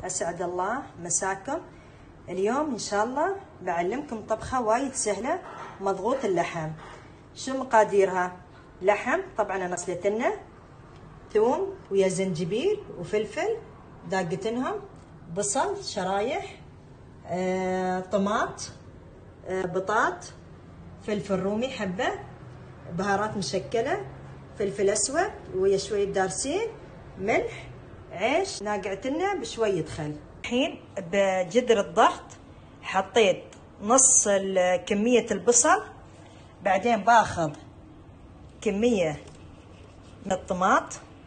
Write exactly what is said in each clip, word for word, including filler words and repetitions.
أسعد الله مساكم. اليوم إن شاء الله بعلمكم طبخة وايد سهلة، مضغوط اللحم. شو مقاديرها؟ لحم طبعا أنا غسلتنه، ثوم ويا زنجبيل وفلفل داقتنهم، بصل شرايح، آه، طماط، آه، بطاط، فلفل رومي حبة، بهارات مشكلة، فلفل أسود ويا شوية دارسين، ملح، عيش ناقعتنا بشوية خل. الحين بجدر الضغط حطيت نص كمية البصل، بعدين باخذ كمية من الطماط،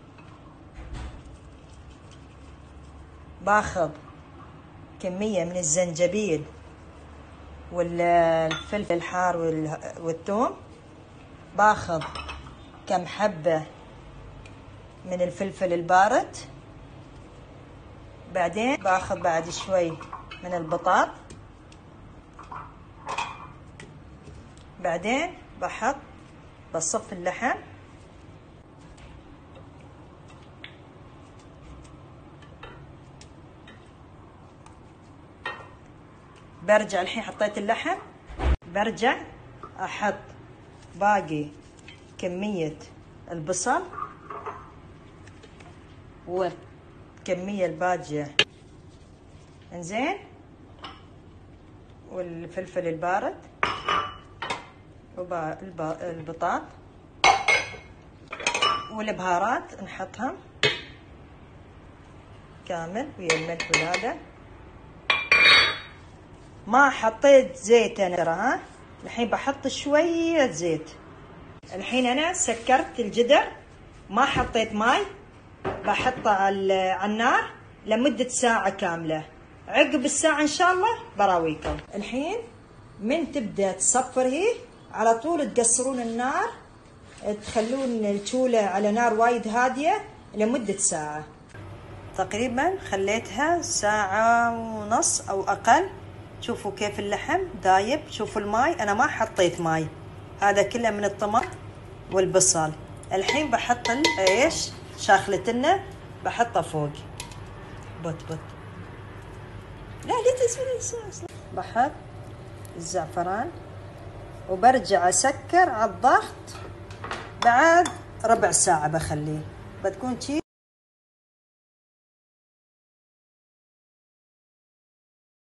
باخذ كمية من الزنجبيل والفلفل الحار والثوم، باخذ كم حبة من الفلفل البارد، بعدين باخذ بعد شوي من البطاط، بعدين بحط بصف اللحم، برجع الحين حطيت اللحم، برجع احط باقي كمية البصل والكمية الباقية انزين، والفلفل البارد والبطاط والبهارات نحطهم كامل ويا الملح وهذا. ما حطيت زيت انا ترى، ها الحين بحط شوية زيت. الحين انا سكرت الجدر، ما حطيت ماي، بحطه على النار لمدة ساعة كاملة. عقب الساعة ان شاء الله براويكم. الحين من تبدأ تصفر هي على طول تقصرون النار، تخلون الشولة على نار وايد هادية لمدة ساعة تقريبا. خليتها ساعة ونص او اقل. شوفوا كيف اللحم دايب، شوفوا الماي انا ما حطيت ماي، هذا كله من الطماط والبصل. الحين بحط العيش شاخلتنا بحطه فوق، بط بط لا لا تسوي الصوص. بحط الزعفران وبرجع اسكر على الضغط. بعد ربع ساعة بخليه، بتكون شي